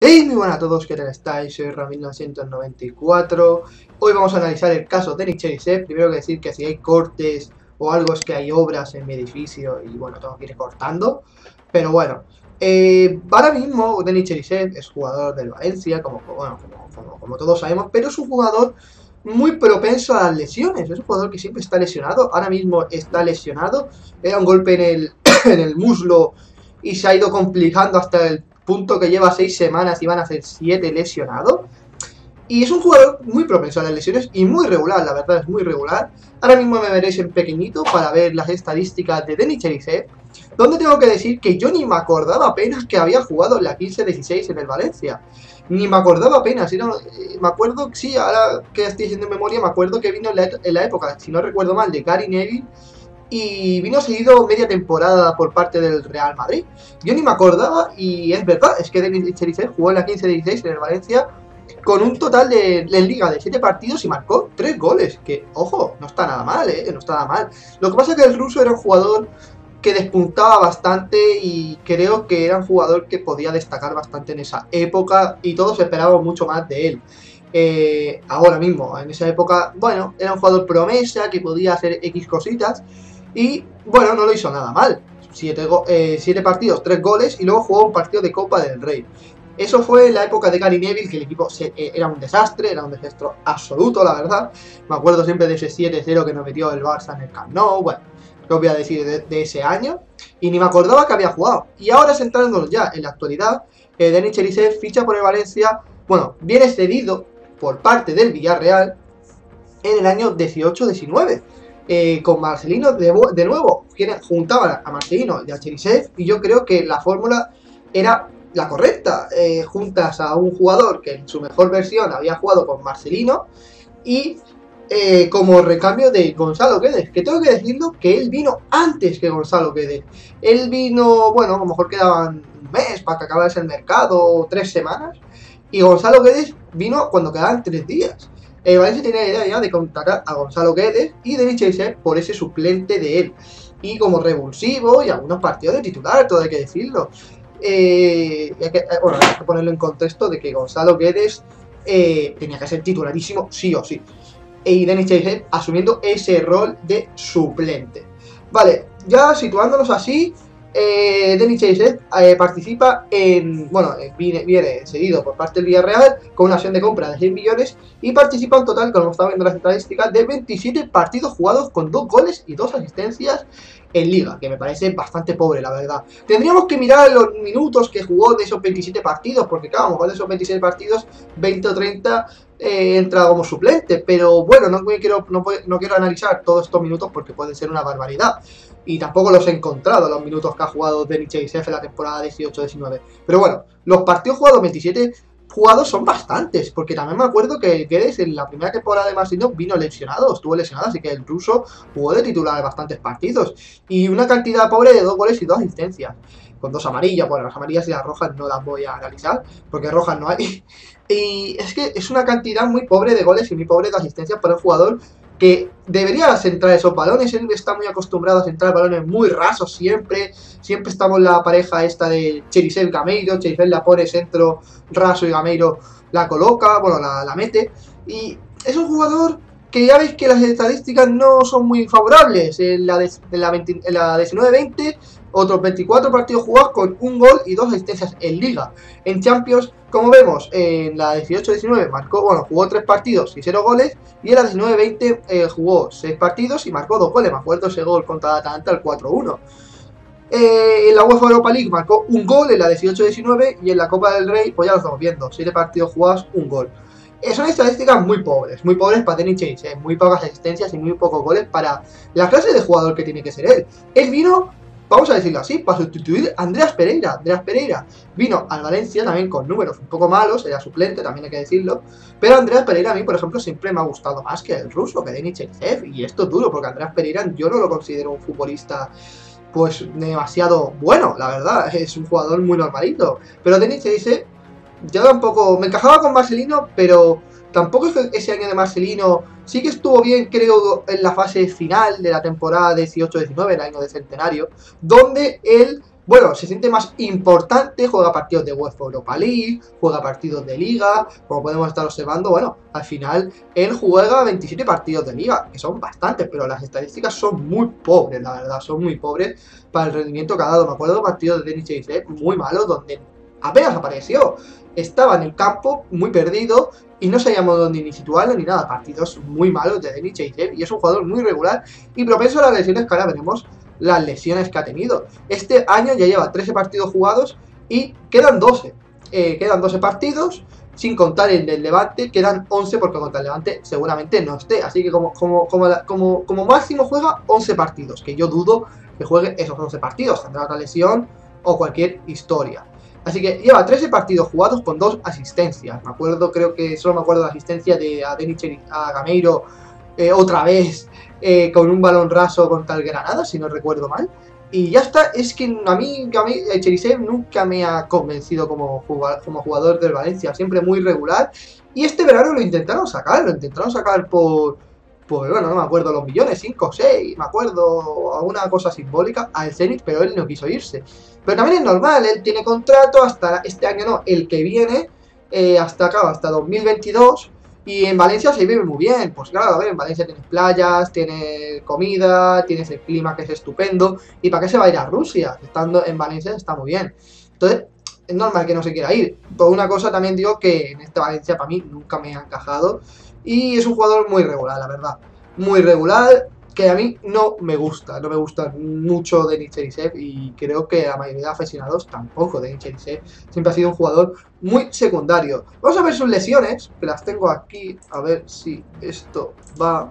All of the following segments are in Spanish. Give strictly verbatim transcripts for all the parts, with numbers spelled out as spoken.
Hey, muy buenas a todos, ¿qué tal estáis? Soy Ram mil novecientos noventa y cuatro. Hoy vamos a analizar el caso de Nick Cherisev. Primero que decir que si hay cortes o algo es que hay obras en mi edificio y bueno, tengo que ir cortando. Pero bueno, eh, ahora mismo Denis Cherisev es jugador del Valencia, como, bueno, como, como, como todos sabemos, pero es un jugador muy propenso a las lesiones. Es un jugador que siempre está lesionado. Ahora mismo está lesionado. Era un golpe en el, en el muslo y se ha ido complicando hasta el punto que lleva seis semanas y van a ser siete lesionados. Y es un jugador muy propenso a las lesiones y muy regular, la verdad es muy regular. Ahora mismo me veréis en pequeñito para ver las estadísticas de Denis Cherisev, donde tengo que decir que yo ni me acordaba apenas que había jugado en la quince dieciséis en el Valencia. Ni me acordaba apenas, era, eh, me acuerdo, sí, ahora que estoy haciendo memoria, me acuerdo que vino en la, en la época, si no recuerdo mal, de Gary Neville, y vino seguido media temporada por parte del Real Madrid. Yo ni me acordaba y es verdad, es que Denis Cherisev jugó en la quince dieciséis en el Valencia con un total de, en Liga de siete partidos y marcó tres goles, que ojo, no está nada mal, eh, no está nada mal. Lo que pasa es que el ruso era un jugador que despuntaba bastante y creo que era un jugador que podía destacar bastante en esa época y todos esperábamos mucho más de él. Eh, ahora mismo, en esa época, bueno, era un jugador promesa que podía hacer X cositas y bueno, no lo hizo nada mal. Siete, eh, siete partidos, tres goles y luego jugó un partido de Copa del Rey. Eso fue en la época de Gary Neville, que el equipo se, eh, era un desastre, era un desastre absoluto, la verdad. Me acuerdo siempre de ese siete cero que nos metió el Barça en el Camp Nou. Bueno, ¿qué os voy a decir de, de ese año? Y ni me acordaba que había jugado. Y ahora centrándonos ya en la actualidad, eh, Denis Cherisev ficha por el Valencia, bueno, viene cedido por parte del Villarreal en el año dieciocho diecinueve. Eh, con Marcelino de, de nuevo, juntaban a Marcelino y a Cherisev, y yo creo que la fórmula era la correcta. Eh, juntas a un jugador que en su mejor versión había jugado con Marcelino y eh, como recambio de Gonzalo Guedes, que tengo que decirlo que él vino antes que Gonzalo Guedes. Él vino, bueno, a lo mejor quedaban un mes para que acabase el mercado, o tres semanas, y Gonzalo Guedes vino cuando quedaban tres días. Eh, Valencia tenía la idea ya de contratar a Gonzalo Guedes y Denis Cherisev por ese suplente de él. Y como revulsivo y algunos partidos de titular, todo hay que decirlo. Eh, hay que, bueno, hay que ponerlo en contexto de que Gonzalo Guedes eh, tenía que ser titularísimo sí o sí. Y Denis Cherisev asumiendo ese rol de suplente. Vale, ya situándonos así, eh, Denis Cherisev eh, participa en, bueno, eh, viene, viene cedido por parte del Villarreal con una acción de compra de seis millones y participa en total, como estamos viendo las estadísticas, de veintisiete partidos jugados con dos goles y dos asistencias en Liga, que me parece bastante pobre, la verdad. Tendríamos que mirar los minutos que jugó de esos veintisiete partidos, porque claro, a lo mejor de esos veintisiete partidos, veinte o treinta eh, entra como suplente, pero bueno, no quiero, no, no quiero analizar todos estos minutos porque pueden ser una barbaridad. Y tampoco los he encontrado, los minutos que ha jugado Denis Cherisev en la temporada dieciocho diecinueve. Pero bueno, los partidos jugados veintisiete jugados son bastantes, porque también me acuerdo que Guedes en la primera temporada de Marcelino vino lesionado, estuvo lesionado, así que el ruso jugó de titular bastantes partidos. Y una cantidad pobre de dos goles y dos asistencias. Con dos amarillas, bueno, las amarillas y las rojas no las voy a analizar, porque rojas no hay. Y es que es una cantidad muy pobre de goles y muy pobre de asistencias para un jugador que debería centrar esos balones. Él está muy acostumbrado a centrar balones muy rasos siempre. Siempre estamos en la pareja esta de Cherisev Gameiro. Cherisev la pone centro raso y Gameiro la coloca, bueno, la, la mete. Y es un jugador que ya veis que las estadísticas no son muy favorables. En la, de, en la, la diecinueve veinte, otros veinticuatro partidos jugados con un gol y dos asistencias en Liga. En Champions, como vemos, en la dieciocho diecinueve marcó, bueno, jugó tres partidos y cero goles. Y en la diecinueve veinte eh, jugó seis partidos y marcó dos goles. Me acuerdo ese gol contra Atalanta, el cuatro uno. Eh, en la UEFA Europa League marcó un gol en la dieciocho diecinueve y en la Copa del Rey, pues ya lo estamos viendo, siete partidos jugados, un gol. Eh, son estadísticas muy pobres, muy pobres para Denis Cherisev, muy pocas asistencias y muy pocos goles para la clase de jugador que tiene que ser él. Él vino, vamos a decirlo así, para sustituir a Andreas Pereira. Andreas Pereira vino al Valencia también con números un poco malos, era suplente, también hay que decirlo, pero Andreas Pereira a mí, por ejemplo, siempre me ha gustado más que el ruso, que Denis Cherisev, y esto es duro, porque Andreas Pereira yo no lo considero un futbolista pues demasiado bueno, la verdad, es un jugador muy normalito, pero Denis Cherisev ya tampoco, me encajaba con Marcelino, pero tampoco es que ese año de Marcelino sí que estuvo bien, creo, en la fase final de la temporada dieciocho diecinueve, el año de centenario, donde él, bueno, se siente más importante, juega partidos de UEFA Europa League, juega partidos de Liga, como podemos estar observando, bueno, al final él juega veintisiete partidos de Liga, que son bastantes, pero las estadísticas son muy pobres, la verdad, son muy pobres para el rendimiento que ha dado. Me acuerdo de partidos de Denis Cherisev muy malos, donde apenas apareció, estaba en el campo muy perdido y no sabíamos dónde ni situarlo ni nada. Partidos muy malos de Denis Cherisev y es un jugador muy regular y propenso a las lesiones, que ahora veremos las lesiones que ha tenido. Este año ya lleva trece partidos jugados y quedan doce. Eh, quedan doce partidos, sin contar el del Levante, quedan once porque contra el Levante seguramente no esté. Así que como, como, como, como, como máximo juega once partidos, que yo dudo que juegue esos once partidos. Tendrá otra lesión o cualquier historia. Así que lleva trece partidos jugados con dos asistencias. Me acuerdo, creo que solo me acuerdo de la asistencia de a Denis a Gameiro eh, otra vez eh, con un balón raso contra el Granada, si no recuerdo mal. Y ya está, es que a mí, a mí Cherisev nunca me ha convencido como jugador, como jugador del Valencia, siempre muy regular. Y este verano lo intentaron sacar, lo intentaron sacar por, por bueno, no me acuerdo los millones, cinco o seis, me acuerdo, alguna cosa simbólica, al Zenit, pero él no quiso irse. Pero también es normal, él tiene contrato hasta este año, no, el que viene, eh, hasta acá, hasta dos mil veintidós. Y en Valencia se vive muy bien, pues claro, a ver, en Valencia tienes playas, tienes comida, tienes el clima que es estupendo. ¿Y para qué se va a ir a Rusia? Estando en Valencia está muy bien. Entonces, es normal que no se quiera ir. Por una cosa también digo que en esta Valencia para mí nunca me ha encajado. Y es un jugador muy regular, la verdad. Muy regular, que a mí no me gusta. No me gusta mucho Denis Cherisev y creo que a la mayoría de aficionados tampoco. Denis Cherisev siempre ha sido un jugador muy secundario. Vamos a ver sus lesiones, que las tengo aquí. A ver si esto va...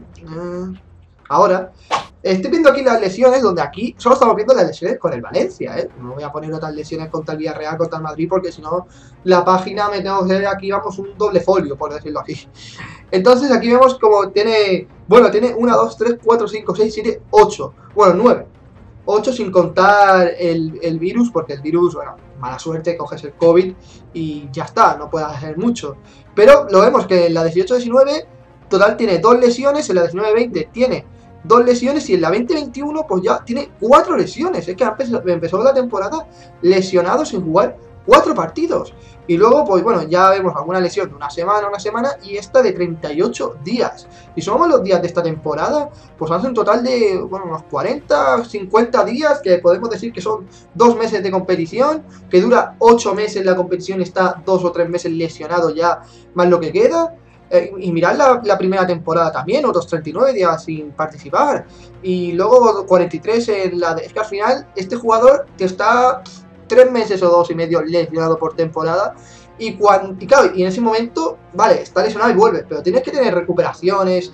Ahora, estoy viendo aquí las lesiones, donde aquí solo estamos viendo las lesiones con el Valencia, ¿eh? No voy a poner otras lesiones contra el Villarreal, contra el Madrid, porque si no, la página me tengo que ver aquí, vamos, un doble folio, por decirlo así. Entonces aquí vemos como tiene, bueno, tiene uno, dos, tres, cuatro, cinco, seis, siete, ocho, bueno, nueve. ocho sin contar el, el virus, porque el virus, bueno, mala suerte, coges el COVID y ya está, no puedes hacer mucho. Pero lo vemos que en la dieciocho diecinueve total tiene dos lesiones, en la diecinueve veinte tiene dos lesiones y en la veinte veintiuno pues ya tiene cuatro lesiones. Es que empezó, empezó la temporada lesionado sin jugar cuatro partidos. Y luego, pues bueno, ya vemos alguna lesión de una semana, una semana y esta de treinta y ocho días. Y sumamos los días de esta temporada, pues hace un total de, bueno, unos cuarenta, cincuenta días, que podemos decir que son dos meses de competición, que dura ocho meses la competición, está dos o tres meses lesionado ya, más lo que queda. Eh, y mirad la, la primera temporada también, otros treinta y nueve días sin participar. Y luego cuarenta y tres en la de... Es que al final este jugador que está tres meses o dos y medio lesionado por temporada. Y, cuando, y claro, y en ese momento, vale, está lesionado y vuelve, pero tienes que tener recuperaciones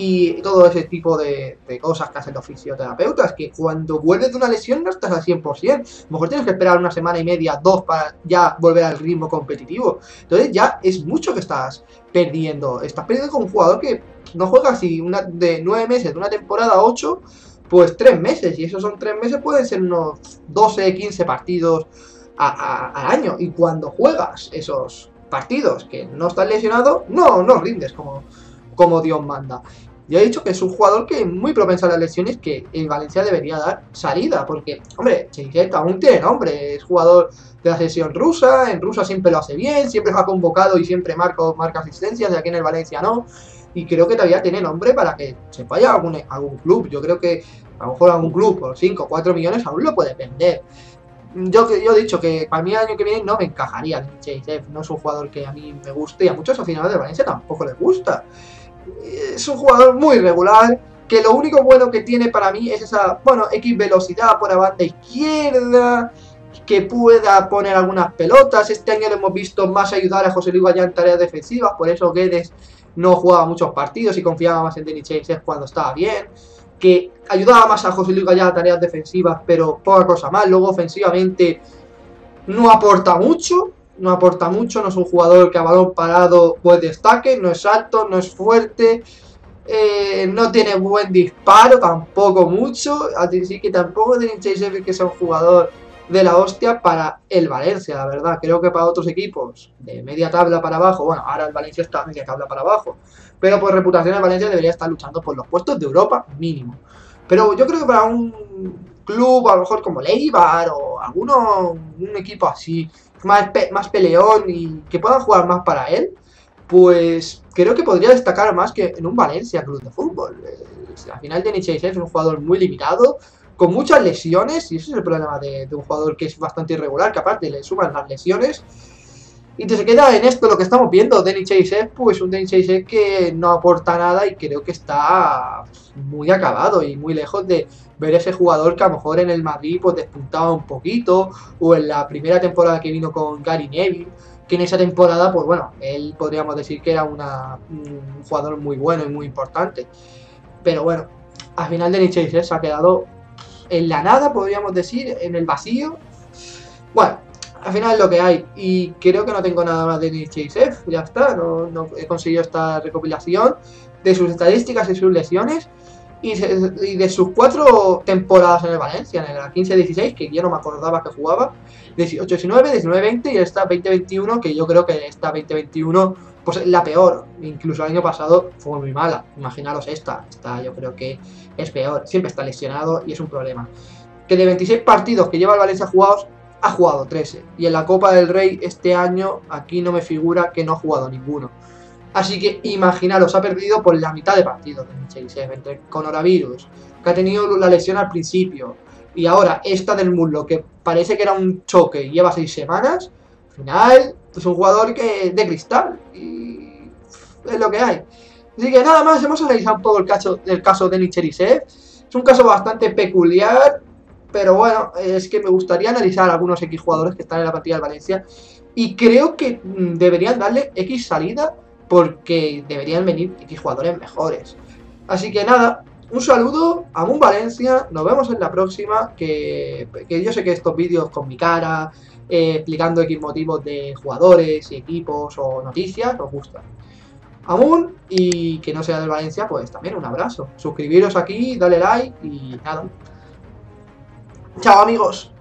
y todo ese tipo de, de cosas que hacen los fisioterapeutas, que cuando vuelves de una lesión no estás al cien por cien. A lo mejor tienes que esperar una semana y media, dos, para ya volver al ritmo competitivo. Entonces ya es mucho que estás perdiendo. Estás perdiendo con un jugador que no juega así una, de nueve meses, de una temporada a ocho, pues tres meses. Y esos son tres meses, pueden ser unos doce, quince partidos a, a, al año. Y cuando juegas esos partidos que no estás lesionado, no, no rindes como... como Dios manda. Yo he dicho que es un jugador que es muy propenso a las lesiones, que el Valencia debería dar salida, porque, hombre, Cherisev aún tiene nombre, es jugador de la selección rusa, en Rusia siempre lo hace bien, siempre va convocado y siempre marca, marca asistencias, de aquí en el Valencia no, y creo que todavía tiene nombre para que se vaya a algún, a algún club. Yo creo que a lo mejor algún club por cinco o cuatro millones aún lo puede vender. Yo, yo he dicho que para mí el año que viene no me encajaría Cherisev, no es un jugador que a mí me guste y a muchos aficionados de Valencia tampoco les gusta. Es un jugador muy regular, que lo único bueno que tiene para mí es esa, bueno, X velocidad por la banda izquierda, que pueda poner algunas pelotas. Este año lo hemos visto más ayudar a José Luis Gallá en tareas defensivas, por eso Guedes no jugaba muchos partidos y confiaba más en Denis Cherisev cuando estaba bien, que ayudaba más a José Luis Gallá a tareas defensivas, pero poca cosa más. Luego ofensivamente no aporta mucho. No aporta mucho, no es un jugador que a balón parado pues destaque, no es alto, no es fuerte, eh, no tiene buen disparo, tampoco mucho, así que tampoco Denis Cherisev que sea un jugador de la hostia para el Valencia, la verdad. Creo que para otros equipos de media tabla para abajo, bueno, ahora el Valencia está media tabla para abajo, pero por reputación el Valencia debería estar luchando por los puestos de Europa mínimo. Pero yo creo que para un club, a lo mejor como Leibar o alguno, un equipo así, más, pe más peleón y que puedan jugar más para él, pues creo que podría destacar más que en un Valencia Club de Fútbol. Eh, al final Denis Zaisev es un jugador muy limitado, con muchas lesiones, y ese es el problema de, de un jugador que es bastante irregular, que aparte le suman las lesiones. Y te se queda en esto lo que estamos viendo, Denis Zaisev, pues un Denis Zaisev que no aporta nada y creo que está muy acabado y muy lejos de ver ese jugador que a lo mejor en el Madrid pues despuntaba un poquito, o en la primera temporada que vino con Gary Neville, que en esa temporada, pues bueno, él podríamos decir que era una, un jugador muy bueno y muy importante. Pero bueno, al final Denis Zaisev se ha quedado en la nada, podríamos decir, en el vacío. Bueno, al final es lo que hay, y creo que no tengo nada más de Denis Zaisev, ya está, no, no he conseguido esta recopilación de sus estadísticas y sus lesiones, y, se, y de sus cuatro temporadas en el Valencia, en la quince dieciséis, que yo no me acordaba que jugaba, dieciocho diecinueve, diecinueve veinte y esta veinte veintiuno, que yo creo que esta veinte veintiuno pues es la peor, incluso el año pasado fue muy mala, imaginaros esta, esta yo creo que es peor, siempre está lesionado y es un problema. Que de veintiséis partidos que lleva el Valencia jugados, ha jugado trece. Y en la Copa del Rey este año, aquí no me figura que no ha jugado ninguno. Así que imaginaros, ha perdido por la mitad de partidos de Zaisev, entre coronavirus, que ha tenido la lesión al principio, y ahora esta del muslo, que parece que era un choque y lleva seis semanas. Al final, es un jugador que de cristal, y es lo que hay. Así que nada más, hemos analizado un poco el caso, el caso de Denis Zaisev. Es un caso bastante peculiar, pero bueno, es que me gustaría analizar a algunos X jugadores que están en la plantilla del Valencia, y creo que mmm, deberían darle X salida, porque deberían venir X jugadores mejores. Así que nada, un saludo, Amun Valencia, nos vemos en la próxima, que, que yo sé que estos vídeos con mi cara, eh, explicando X motivos de jugadores y equipos o noticias, os gustan. Amun, y que no sea del Valencia, pues también un abrazo. Suscribiros aquí, dale like y nada. Chao amigos.